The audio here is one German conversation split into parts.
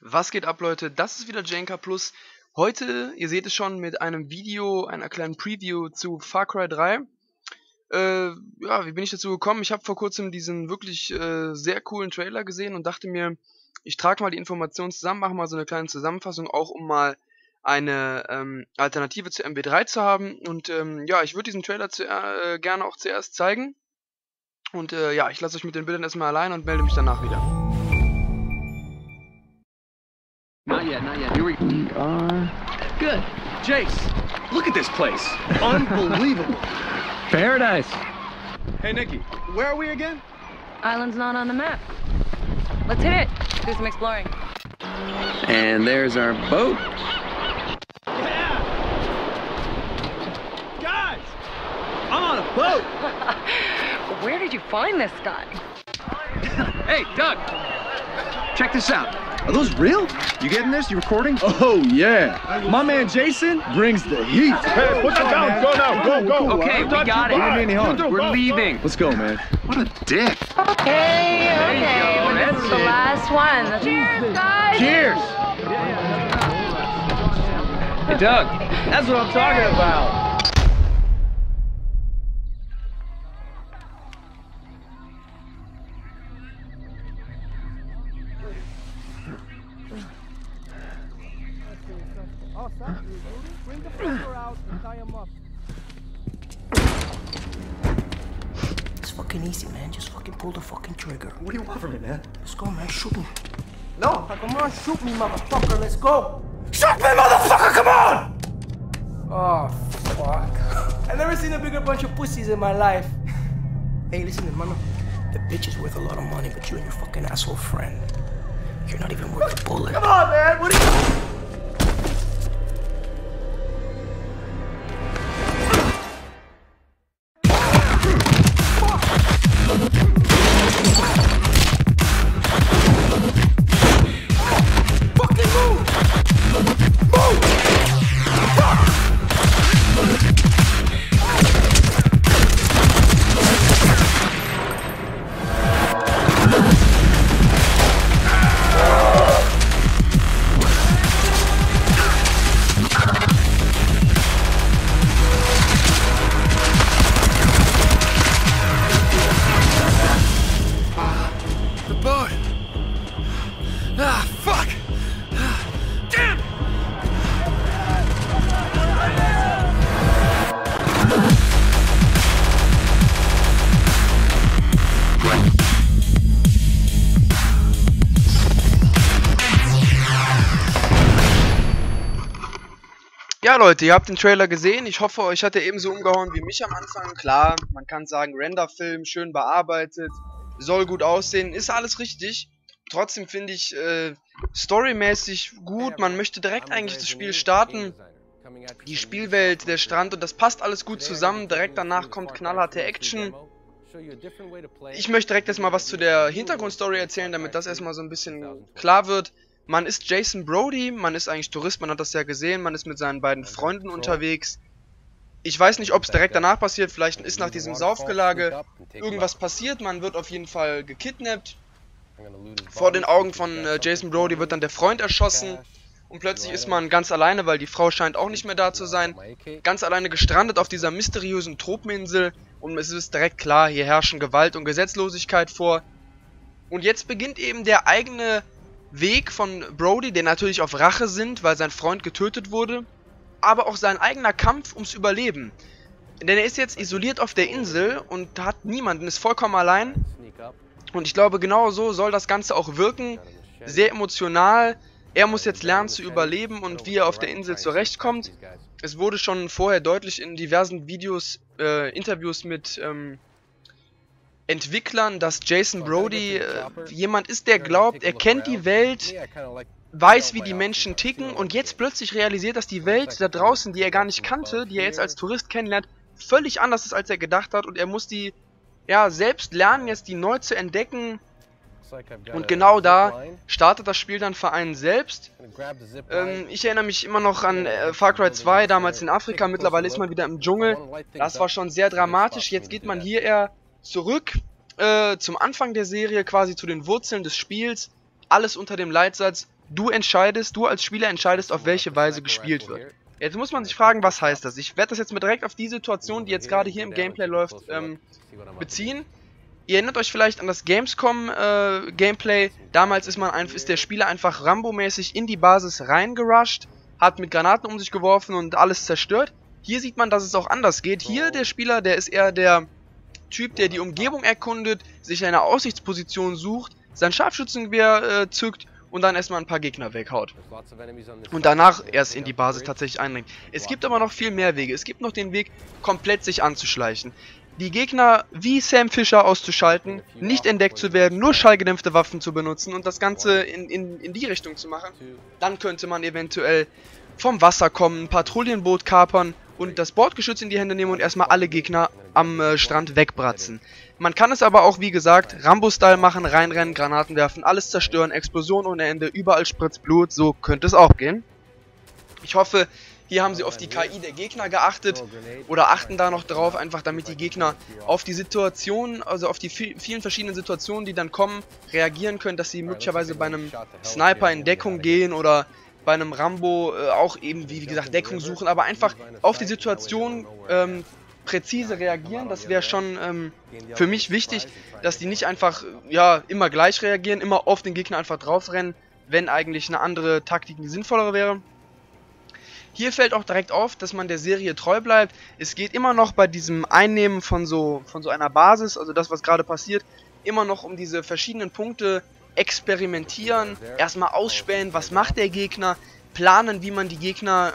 Was geht ab, Leute? Das ist wieder Jenka Plus. Heute, ihr seht es schon, mit einem Video, einer kleinen Preview zu Far Cry 3. Ja, wie bin ich dazu gekommen? Ich habe vor kurzem diesen wirklich sehr coolen Trailer gesehen und dachte mir, ich trage mal die Informationen zusammen, mache mal so eine kleine Zusammenfassung, auch um mal eine Alternative zu MB3 zu haben. Und ja, ich würde diesen Trailer gerne auch zuerst zeigen. Und ja, ich lasse euch mit den Bildern erstmal allein und melde mich danach wieder. Not yet. Here we are. Good. Jace, look at this place. Unbelievable. Paradise. Hey, Nikki, where are we again? Island's not on the map. Let's hit it. Do some exploring. And there's our boat. Yeah! Guys! I'm on a boat! Where did you find this guy? Hey, Doug! Check this out. Are those real? You getting this? You recording? Oh, yeah. My man Jason brings the heat. Hey, put that down. Go now. Go. Okay, we got it. We're leaving. Let's go, man. What a dick. Okay, but this is the last one. Cheers, guys! Cheers! Hey, Doug, that's what I'm talking about. Bring the fucker out and tie him up. It's fucking easy, man. Just fucking pull the fucking trigger. What do you want from me, man? Let's go, man. Shoot me. No, come on, shoot me, motherfucker. Let's go. Shoot me, motherfucker! Come on! Oh, fuck. I've never seen a bigger bunch of pussies in my life. Hey, listen, hermano. The bitch is worth a lot of money, but you and your fucking asshole friend, you're not even worth a bullet. Come on, man. What are you... fuck! Damn! Ja, Leute, ihr habt den Trailer gesehen. Ich hoffe, euch hat er ebenso umgehauen wie mich am Anfang. Klar, man kann sagen, Renderfilm, schön bearbeitet, soll gut aussehen, ist alles richtig. Trotzdem finde ich storymäßig gut. Man möchte direkt eigentlich das Spiel starten. Die Spielwelt, der Strand und das passt alles gut zusammen. Direkt danach kommt knallharte Action. Ich möchte direkt erstmal was zu der Hintergrundstory erzählen, damit das erstmal so ein bisschen klar wird. Man ist Jason Brody, man ist eigentlich Tourist, man hat das ja gesehen, man ist mit seinen beiden Freunden unterwegs. Ich weiß nicht, ob es direkt danach passiert, vielleicht ist nach diesem Saufgelage irgendwas passiert, man wird auf jeden Fall gekidnappt. Vor den Augen von Jason Brody wird dann der Freund erschossen und plötzlich ist man ganz alleine, weil die Frau scheint auch nicht mehr da zu sein. Ganz alleine gestrandet auf dieser mysteriösen Tropeninsel und es ist direkt klar, hier herrschen Gewalt und Gesetzlosigkeit vor. Und jetzt beginnt eben der eigene Weg von Brody, der natürlich auf Rache sind, weil sein Freund getötet wurde, aber auch sein eigener Kampf ums Überleben. Denn er ist jetzt isoliert auf der Insel und hat niemanden, ist vollkommen allein. Und ich glaube, genau so soll das Ganze auch wirken. Sehr emotional. Er muss jetzt lernen zu überleben und wie er auf der Insel zurechtkommt. Es wurde schon vorher deutlich in diversen Videos, Interviews mit Entwicklern, dass Jason Brody jemand ist, der glaubt, er kennt die Welt, weiß, wie die Menschen ticken und jetzt plötzlich realisiert, dass die Welt da draußen, die er gar nicht kannte, die er jetzt als Tourist kennenlernt, völlig anders ist, als er gedacht hat und er muss die, ja, selbst lernen, jetzt die neu zu entdecken und genau da startet das Spiel dann für einen selbst. Ich erinnere mich immer noch an Far Cry 2, damals in Afrika, mittlerweile ist man wieder im Dschungel, das war schon sehr dramatisch, jetzt geht man hier eher zurück zum Anfang der Serie, quasi zu den Wurzeln des Spiels. Alles unter dem Leitsatz, du als Spieler entscheidest, auf welche Weise gespielt wird. Jetzt muss man sich fragen, was heißt das? Ich werde das jetzt mal direkt auf die Situation, die jetzt gerade hier im Gameplay läuft, beziehen. Ihr erinnert euch vielleicht an das Gamescom Gameplay. Damals ist der Spieler einfach Rambo-mäßig in die Basis reingerusht, hat mit Granaten um sich geworfen und alles zerstört. Hier sieht man, dass es auch anders geht. Hier der Spieler, der ist eher der Typ, der die Umgebung erkundet, sich eine Aussichtsposition sucht, sein Scharfschützengewehr zückt und dann erstmal ein paar Gegner weghaut. Und danach erst in die Basis tatsächlich eindringt. Es gibt aber noch viel mehr Wege. Es gibt noch den Weg, komplett sich anzuschleichen. Die Gegner wie Sam Fisher auszuschalten, nicht entdeckt zu werden, nur schallgedämpfte Waffen zu benutzen und das Ganze in die Richtung zu machen. Dann könnte man eventuell vom Wasser kommen, ein Patrouillenboot kapern und das Bordgeschütz in die Hände nehmen und erstmal alle Gegner am Strand wegbratzen. Man kann es aber auch, wie gesagt, Rambo-Style machen, reinrennen, Granaten werfen, alles zerstören, Explosion ohne Ende, überall spritzt Blut, so könnte es auch gehen. Ich hoffe, hier haben sie auf die KI der Gegner geachtet oder achten da noch drauf, einfach damit die Gegner auf die Situation, also auf die vielen verschiedenen Situationen, die dann kommen, reagieren können, dass sie möglicherweise bei einem Sniper in Deckung gehen oder bei einem Rambo auch eben, wie gesagt, Deckung suchen, aber einfach auf die Situation präzise reagieren. Das wäre schon für mich wichtig, dass die nicht einfach ja immer gleich reagieren, immer auf den Gegner einfach draufrennen, wenn eigentlich eine andere Taktik die sinnvollere wäre. Hier fällt auch direkt auf, dass man der Serie treu bleibt. Es geht immer noch bei diesem Einnehmen von so einer Basis, also das, was gerade passiert, immer noch um diese verschiedenen Punkte. Experimentieren, erstmal ausspähen, was macht der Gegner, planen, wie man die Gegner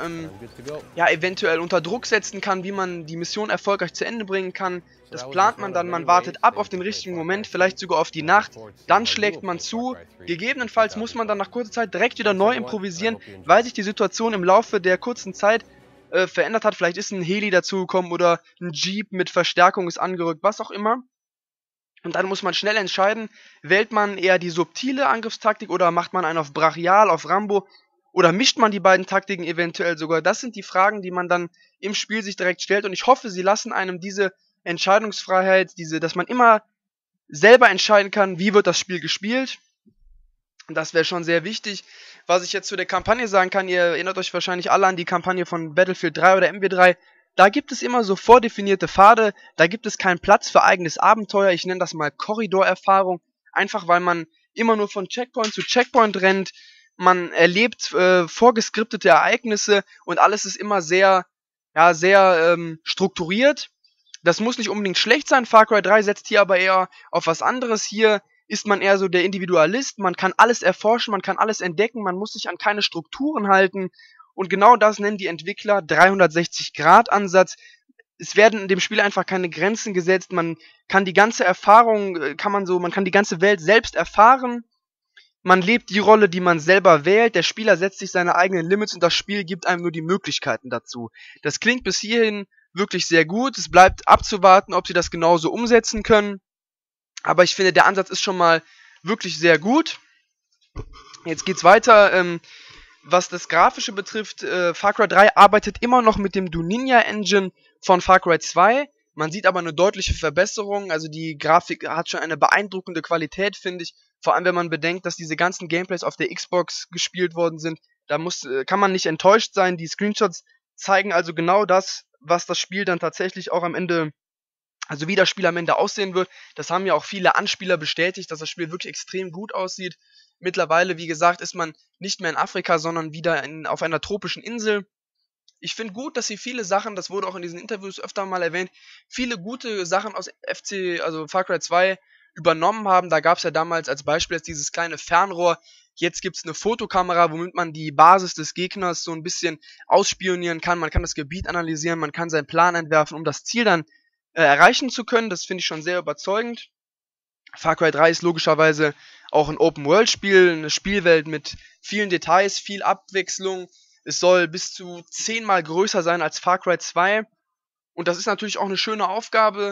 ja eventuell unter Druck setzen kann, wie man die Mission erfolgreich zu Ende bringen kann. Das plant man dann, man wartet ab auf den richtigen Moment, vielleicht sogar auf die Nacht, dann schlägt man zu. Gegebenenfalls muss man dann nach kurzer Zeit direkt wieder neu improvisieren, weil sich die Situation im Laufe der kurzen Zeit verändert hat. Vielleicht ist ein Heli dazugekommen oder ein Jeep mit Verstärkung ist angerückt, was auch immer. Und dann muss man schnell entscheiden, wählt man eher die subtile Angriffstaktik oder macht man einen auf Brachial, auf Rambo oder mischt man die beiden Taktiken eventuell sogar. Das sind die Fragen, die man dann im Spiel sich direkt stellt und ich hoffe, sie lassen einem diese Entscheidungsfreiheit, dass man immer selber entscheiden kann, wie wird das Spiel gespielt. Und das wäre schon sehr wichtig. Was ich jetzt zu der Kampagne sagen kann, ihr erinnert euch wahrscheinlich alle an die Kampagne von Battlefield 3 oder MW3. Da gibt es immer so vordefinierte Pfade, da gibt es keinen Platz für eigenes Abenteuer, ich nenne das mal Korridorerfahrung, einfach weil man immer nur von Checkpoint zu Checkpoint rennt, man erlebt vorgeskriptete Ereignisse und alles ist immer sehr strukturiert. Das muss nicht unbedingt schlecht sein, Far Cry 3 setzt hier aber eher auf was anderes. Hier ist man eher so der Individualist, man kann alles erforschen, man kann alles entdecken, man muss sich an keine Strukturen halten. Und genau das nennen die Entwickler 360-Grad-Ansatz. Es werden in dem Spiel einfach keine Grenzen gesetzt. Man kann die ganze Erfahrung, man kann die ganze Welt selbst erfahren. Man lebt die Rolle, die man selber wählt. Der Spieler setzt sich seine eigenen Limits und das Spiel gibt einem nur die Möglichkeiten dazu. Das klingt bis hierhin wirklich sehr gut. Es bleibt abzuwarten, ob sie das genauso umsetzen können. Aber ich finde, der Ansatz ist schon mal wirklich sehr gut. Jetzt geht's weiter. Was das Grafische betrifft, Far Cry 3 arbeitet immer noch mit dem Duninja Engine von Far Cry 2. Man sieht aber eine deutliche Verbesserung, also die Grafik hat schon eine beeindruckende Qualität, finde ich. Vor allem, wenn man bedenkt, dass diese ganzen Gameplays auf der Xbox gespielt worden sind. Da kann man nicht enttäuscht sein. Die Screenshots zeigen also genau das, was das Spiel dann tatsächlich auch am Ende, also wie das Spiel am Ende aussehen wird. Das haben ja auch viele Anspieler bestätigt, dass das Spiel wirklich extrem gut aussieht. Mittlerweile, wie gesagt, ist man nicht mehr in Afrika, sondern wieder auf einer tropischen Insel. Ich finde gut, dass sie viele Sachen, das wurde auch in diesen Interviews öfter mal erwähnt, viele gute Sachen aus also Far Cry 2 übernommen haben. Da gab es ja damals als Beispiel jetzt dieses kleine Fernrohr. Jetzt gibt es eine Fotokamera, womit man die Basis des Gegners so ein bisschen ausspionieren kann. Man kann das Gebiet analysieren, man kann seinen Plan entwerfen, um das Ziel dann erreichen zu können. Das finde ich schon sehr überzeugend. Far Cry 3 ist logischerweise auch ein Open-World-Spiel, eine Spielwelt mit vielen Details, viel Abwechslung. Es soll bis zu 10-mal größer sein als Far Cry 2. Und das ist natürlich auch eine schöne Aufgabe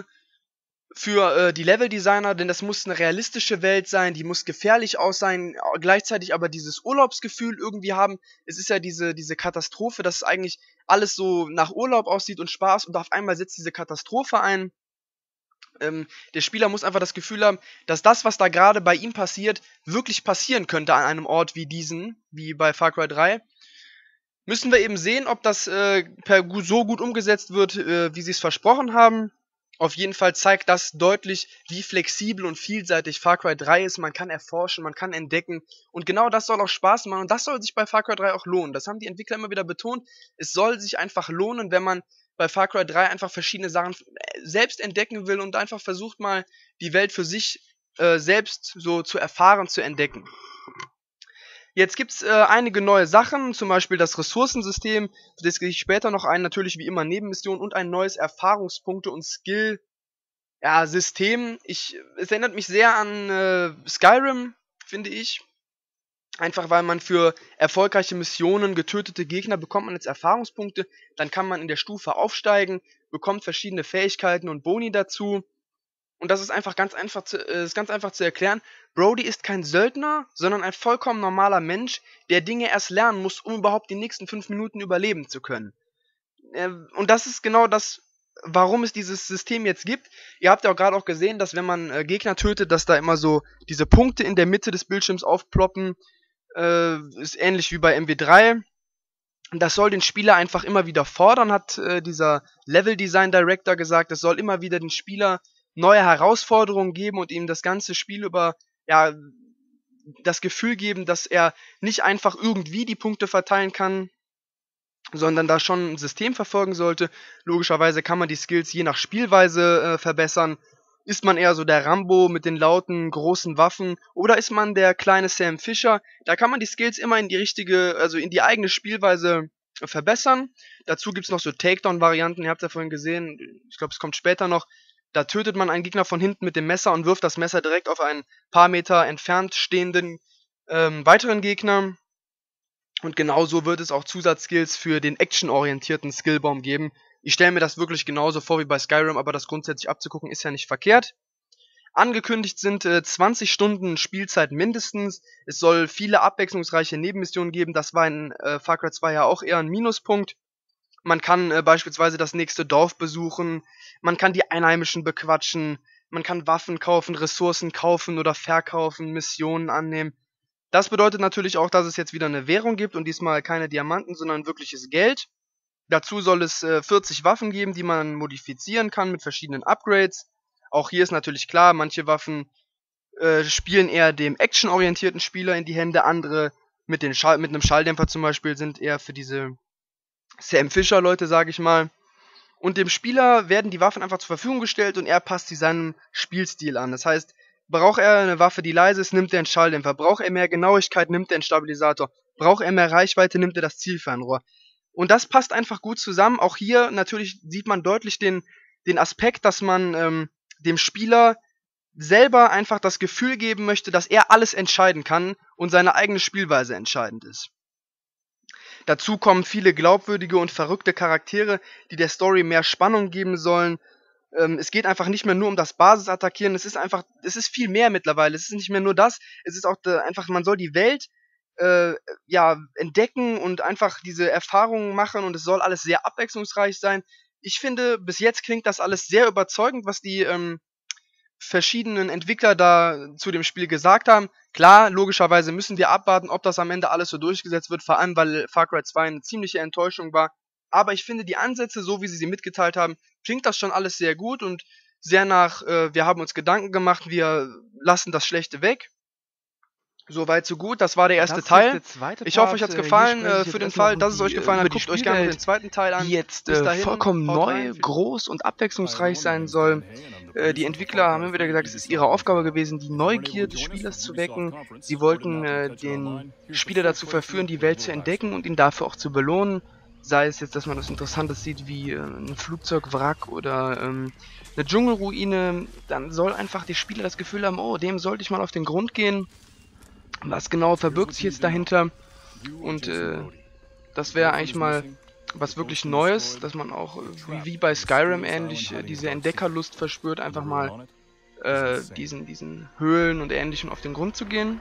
für die Leveldesigner, denn das muss eine realistische Welt sein, die muss gefährlich aussehen, gleichzeitig aber dieses Urlaubsgefühl irgendwie haben. Es ist ja diese Katastrophe, dass eigentlich alles so nach Urlaub aussieht und Spaß und auf einmal setzt diese Katastrophe ein. Der Spieler muss einfach das Gefühl haben, dass das, was da gerade bei ihm passiert, wirklich passieren könnte an einem Ort wie diesen, wie bei Far Cry 3. Müssen wir eben sehen, ob das so gut umgesetzt wird, wie sie es versprochen haben. Auf jeden Fall zeigt das deutlich, wie flexibel und vielseitig Far Cry 3 ist. Man kann erforschen, man kann entdecken. Und genau das soll auch Spaß machen. Und das soll sich bei Far Cry 3 auch lohnen. Das haben die Entwickler immer wieder betont. Es soll sich einfach lohnen, wenn man bei Far Cry 3 einfach verschiedene Sachen selbst entdecken will und einfach versucht mal, die Welt für sich selbst so zu erfahren, zu entdecken. Jetzt gibt es einige neue Sachen, zum Beispiel das Ressourcensystem, das gehe ich später noch ein, natürlich wie immer Nebenmissionen und ein neues Erfahrungspunkte- und Skill-System. Es erinnert mich sehr an Skyrim, finde ich. Einfach weil man für erfolgreiche Missionen getötete Gegner bekommt man jetzt Erfahrungspunkte, dann kann man in der Stufe aufsteigen, bekommt verschiedene Fähigkeiten und Boni dazu. Und das ist einfach ganz einfach zu erklären. Brody ist kein Söldner, sondern ein vollkommen normaler Mensch, der Dinge erst lernen muss, um überhaupt die nächsten 5 Minuten überleben zu können. Und das ist genau das, warum es dieses System jetzt gibt. Ihr habt ja auch gerade auch gesehen, dass wenn man Gegner tötet, dass da immer so diese Punkte in der Mitte des Bildschirms aufploppen. Ist ähnlich wie bei MW3. Das soll den Spieler einfach immer wieder fordern, hat dieser Level Design Director gesagt. Es soll immer wieder den Spieler neue Herausforderungen geben und ihm das ganze Spiel über das Gefühl geben, dass er nicht einfach irgendwie die Punkte verteilen kann, sondern da schon ein System verfolgen sollte. Logischerweise kann man die Skills je nach Spielweise verbessern. Ist man eher so der Rambo mit den lauten, großen Waffen oder ist man der kleine Sam Fisher? Da kann man die Skills immer in die richtige, also in die eigene Spielweise verbessern. Dazu gibt es noch so Takedown-Varianten, ihr habt ja vorhin gesehen, ich glaube es kommt später noch. Da tötet man einen Gegner von hinten mit dem Messer und wirft das Messer direkt auf einen paar Meter entfernt stehenden weiteren Gegner. Und genauso wird es auch Zusatzskills für den actionorientierten Skillbaum geben. Ich stelle mir das wirklich genauso vor wie bei Skyrim, aber das grundsätzlich abzugucken ist ja nicht verkehrt. Angekündigt sind 20 Stunden Spielzeit mindestens. Es soll viele abwechslungsreiche Nebenmissionen geben. Das war in Far Cry 2 ja auch eher ein Minuspunkt. Man kann beispielsweise das nächste Dorf besuchen. Man kann die Einheimischen bequatschen. Man kann Waffen kaufen, Ressourcen kaufen oder verkaufen, Missionen annehmen. Das bedeutet natürlich auch, dass es jetzt wieder eine Währung gibt und diesmal keine Diamanten, sondern wirkliches Geld. Dazu soll es 40 Waffen geben, die man modifizieren kann mit verschiedenen Upgrades. Auch hier ist natürlich klar, manche Waffen spielen eher dem actionorientierten Spieler in die Hände, andere mit einem Schalldämpfer zum Beispiel sind eher für diese Sam Fisher Leute, sage ich mal. Und dem Spieler werden die Waffen einfach zur Verfügung gestellt und er passt sie seinem Spielstil an. Das heißt, braucht er eine Waffe, die leise ist, nimmt er einen Schalldämpfer. Braucht er mehr Genauigkeit, nimmt er einen Stabilisator. Braucht er mehr Reichweite, nimmt er das Zielfernrohr. Und das passt einfach gut zusammen. Auch hier natürlich sieht man deutlich den Aspekt, dass man dem Spieler selber einfach das Gefühl geben möchte, dass er alles entscheiden kann und seine eigene Spielweise entscheidend ist. Dazu kommen viele glaubwürdige und verrückte Charaktere, die der Story mehr Spannung geben sollen. Es geht einfach nicht mehr nur um das Basisattackieren, es ist viel mehr mittlerweile. Es ist nicht mehr nur das, es ist auch einfach, man soll die Welt entdecken und einfach diese Erfahrungen machen und es soll alles sehr abwechslungsreich sein. Ich finde, bis jetzt klingt das alles sehr überzeugend, was die verschiedenen Entwickler da zu dem Spiel gesagt haben. Klar, logischerweise müssen wir abwarten, ob das am Ende alles so durchgesetzt wird, vor allem weil Far Cry 2 eine ziemliche Enttäuschung war. Aber ich finde die Ansätze, so wie sie mitgeteilt haben, klingt das schon alles sehr gut und sehr nach, wir haben uns Gedanken gemacht, wir lassen das Schlechte weg. Soweit so gut, das war der erste Teil. Ich hoffe, euch hat's gefallen. Für den Fall, dass es euch gefallen hat, guckt euch gerne den zweiten Teil an. Die jetzt vollkommen neu, groß und abwechslungsreich sein soll. Die Entwickler haben immer wieder gesagt, es ist ihre Aufgabe gewesen, die Neugier des Spielers zu wecken. Sie wollten den Spieler dazu verführen, die Welt zu entdecken und ihn dafür auch zu belohnen. Sei es jetzt, dass man was Interessantes sieht wie ein Flugzeugwrack oder eine Dschungelruine. Dann soll einfach der Spieler das Gefühl haben, oh, dem sollte ich mal auf den Grund gehen. Was genau verbirgt sich jetzt dahinter? Und das wäre eigentlich mal was wirklich Neues, dass man auch wie bei Skyrim ähnlich diese Entdeckerlust verspürt, einfach mal diesen Höhlen und Ähnlichem auf den Grund zu gehen.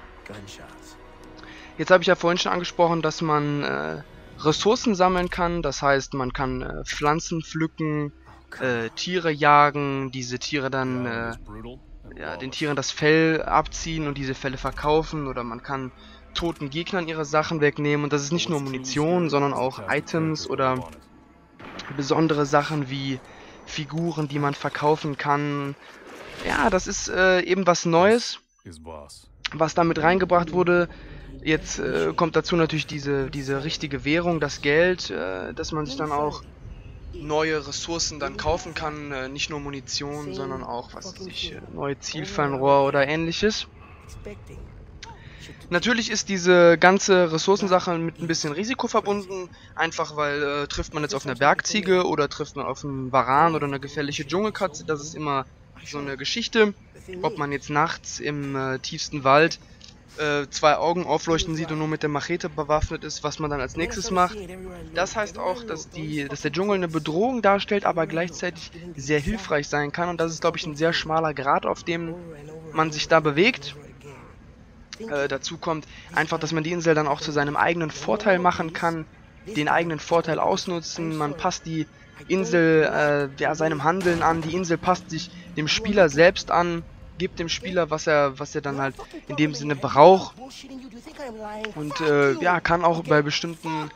Jetzt habe ich ja vorhin schon angesprochen, dass man Ressourcen sammeln kann, das heißt, man kann Pflanzen pflücken, Tiere jagen, diese Tiere dann ja, den Tieren das Fell abziehen und diese Felle verkaufen, oder man kann toten Gegnern ihre Sachen wegnehmen, und das ist nicht nur Munition, sondern auch Items oder besondere Sachen wie Figuren, die man verkaufen kann. Ja, das ist eben was Neues, was damit reingebracht wurde. Jetzt kommt dazu natürlich diese richtige Währung, das Geld, dass man sich dann auch neue Ressourcen dann kaufen kann, nicht nur Munition, sondern auch, was weiß ich, neue Zielfernrohr oder ähnliches. Natürlich ist diese ganze Ressourcensache mit ein bisschen Risiko verbunden, einfach weil trifft man jetzt auf eine Bergziege oder trifft man auf einen Varan oder eine gefährliche Dschungelkatze, das ist immer so eine Geschichte. Ob man jetzt nachts im tiefsten Wald 2 Augen aufleuchten sieht und nur mit der Machete bewaffnet ist, was man dann als nächstes macht. Das heißt auch, dass der Dschungel eine Bedrohung darstellt, aber gleichzeitig sehr hilfreich sein kann, und das ist, glaube ich, ein sehr schmaler Grat, auf dem man sich da bewegt. Dazu kommt einfach, dass man die Insel dann auch zu seinem eigenen Vorteil machen kann, den eigenen Vorteil ausnutzen. Man passt die Insel ja, seinem Handeln an, die Insel passt sich dem Spieler selbst an, gibt dem Spieler, was er dann halt in dem Sinne braucht, und ja, kann auch bei bestimmten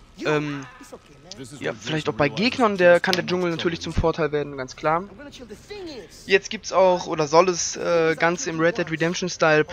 ja, vielleicht auch bei Gegnern, kann der Dschungel natürlich zum Vorteil werden, ganz klar. Jetzt gibt's auch, oder soll es ganz im Red Dead Redemption Style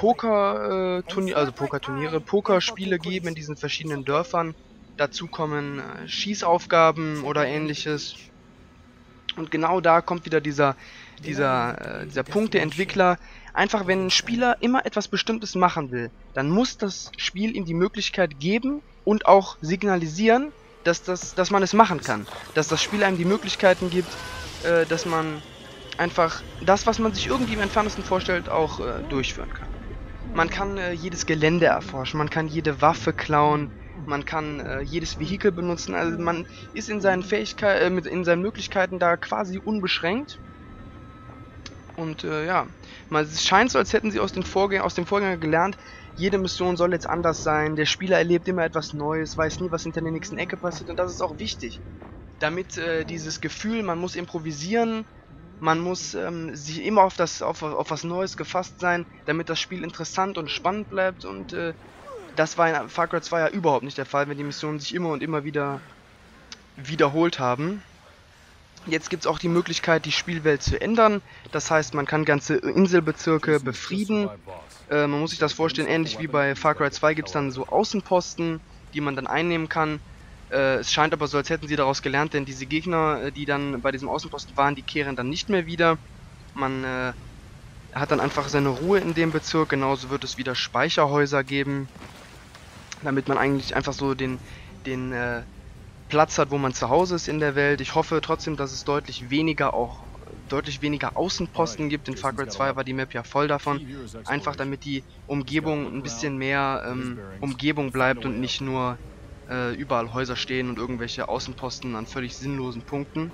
Pokerspiele geben in diesen verschiedenen Dörfern. Dazu kommen Schießaufgaben oder ähnliches. Und genau da kommt wieder dieser Punkt der Entwickler. Einfach, wenn ein Spieler immer etwas Bestimmtes machen will, dann muss das Spiel ihm die Möglichkeit geben und auch signalisieren, dass man es machen kann. Dass das Spiel einem die Möglichkeiten gibt, dass man einfach das, was man sich irgendwie im Entferntesten vorstellt, auch durchführen kann. Man kann jedes Gelände erforschen, man kann jede Waffe klauen, man kann jedes Vehikel benutzen, also man ist in seinen Fähigkeiten, in seinen Möglichkeiten da quasi unbeschränkt. Und ja, es scheint so, als hätten sie aus dem Vorgänger gelernt, jede Mission soll jetzt anders sein, der Spieler erlebt immer etwas Neues, weiß nie, was hinter der nächsten Ecke passiert, und das ist auch wichtig. Damit dieses Gefühl, man muss improvisieren, man muss sich immer auf was Neues gefasst sein, damit das Spiel interessant und spannend bleibt, und das war in Far Cry 2 ja überhaupt nicht der Fall, wenn die Missionen sich immer und immer wieder wiederholt haben. Jetzt gibt es auch die Möglichkeit, die Spielwelt zu ändern. Das heißt, man kann ganze Inselbezirke befrieden. Man muss sich das vorstellen, ähnlich wie bei Far Cry 2 gibt es dann so Außenposten, die man dann einnehmen kann. Es scheint aber so, als hätten sie daraus gelernt, denn diese Gegner, die dann bei diesem Außenposten waren, die kehren dann nicht mehr wieder. Man hat dann einfach seine Ruhe in dem Bezirk. Genauso wird es wieder Speicherhäuser geben, damit man eigentlich einfach so den Platz hat, wo man zu Hause ist in der Welt. Ich hoffe trotzdem, dass es deutlich weniger Außenposten gibt. In Far Cry 2 war die Map ja voll davon. Einfach damit die Umgebung ein bisschen mehr Umgebung bleibt und nicht nur überall Häuser stehen und irgendwelche Außenposten an völlig sinnlosen Punkten.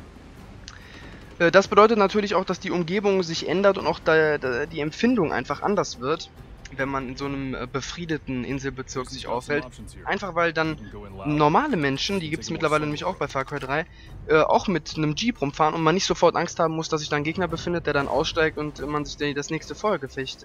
Das bedeutet natürlich auch, dass die Umgebung sich ändert und auch die Empfindung einfach anders wird, wenn man in so einem befriedeten Inselbezirk sich aufhält. Einfach weil dann normale Menschen, die gibt es mittlerweile nämlich auch bei Far Cry 3, auch mit einem Jeep rumfahren und man nicht sofort Angst haben muss, dass sich da ein Gegner befindet, der dann aussteigt und man sich das nächste Feuergefecht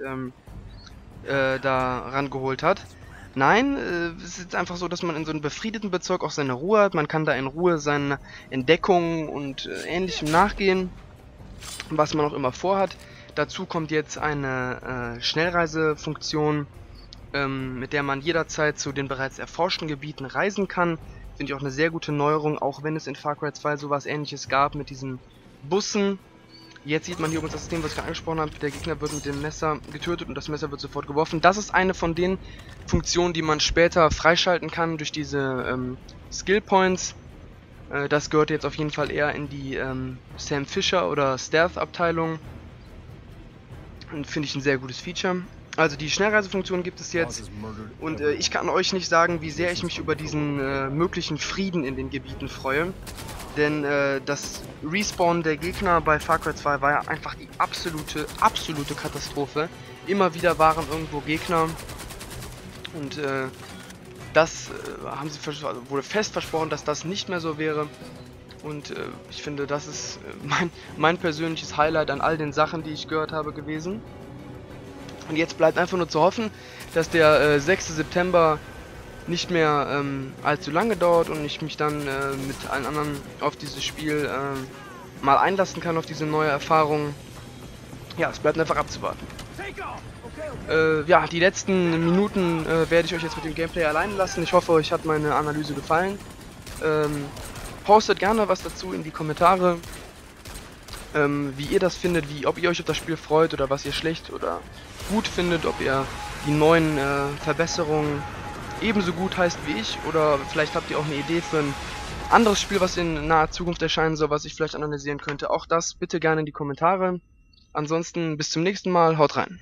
da rangeholt hat. Nein, es ist einfach so, dass man in so einem befriedeten Bezirk auch seine Ruhe hat. Man kann da in Ruhe seinen Entdeckungen und Ähnlichem nachgehen, was man auch immer vorhat. Dazu kommt jetzt eine Schnellreisefunktion, mit der man jederzeit zu den bereits erforschten Gebieten reisen kann. Finde ich auch eine sehr gute Neuerung, auch wenn es in Far Cry 2 sowas Ähnliches gab mit diesen Bussen. Jetzt sieht man hier übrigens das System, was ich gerade angesprochen habe. Der Gegner wird mit dem Messer getötet und das Messer wird sofort geworfen. Das ist eine von den Funktionen, die man später freischalten kann durch diese Skill Points. Das gehört jetzt auf jeden Fall eher in die Sam Fisher oder Stealth Abteilung. Und finde ich ein sehr gutes Feature. Also die Schnellreisefunktion gibt es jetzt und ich kann euch nicht sagen, wie sehr ich mich über diesen möglichen Frieden in den Gebieten freue. Denn das Respawn der Gegner bei Far Cry 2 war ja einfach die absolute Katastrophe. Immer wieder waren irgendwo Gegner und das wurde fest versprochen, dass das nicht mehr so wäre. Und ich finde, das ist mein persönliches Highlight an all den Sachen, die ich gehört habe, gewesen. Und jetzt bleibt einfach nur zu hoffen, dass der 6. September nicht mehr allzu lange dauert und ich mich dann mit allen anderen auf dieses Spiel mal einlassen kann, auf diese neue Erfahrung. Ja, es bleibt einfach abzuwarten. Ja, die letzten Minuten werde ich euch jetzt mit dem Gameplay allein lassen. Ich hoffe, euch hat meine Analyse gefallen. Postet gerne was dazu in die Kommentare, wie ihr das findet, ob ihr euch auf das Spiel freut oder was ihr schlecht oder gut findet, ob ihr die neuen Verbesserungen ebenso gut heißt wie ich oder vielleicht habt ihr auch eine Idee für ein anderes Spiel, was in naher Zukunft erscheinen soll, was ich vielleicht analysieren könnte. Auch das bitte gerne in die Kommentare. Ansonsten bis zum nächsten Mal, haut rein.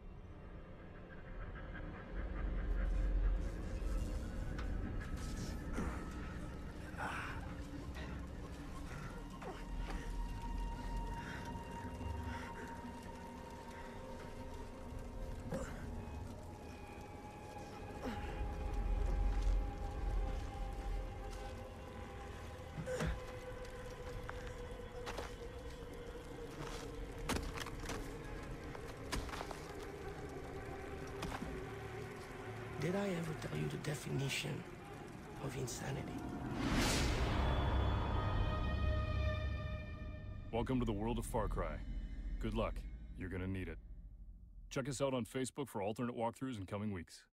Did I ever tell you the definition of insanity? Welcome to the world of Far Cry. Good luck. You're gonna need it. Check us out on Facebook for alternate walkthroughs in coming weeks.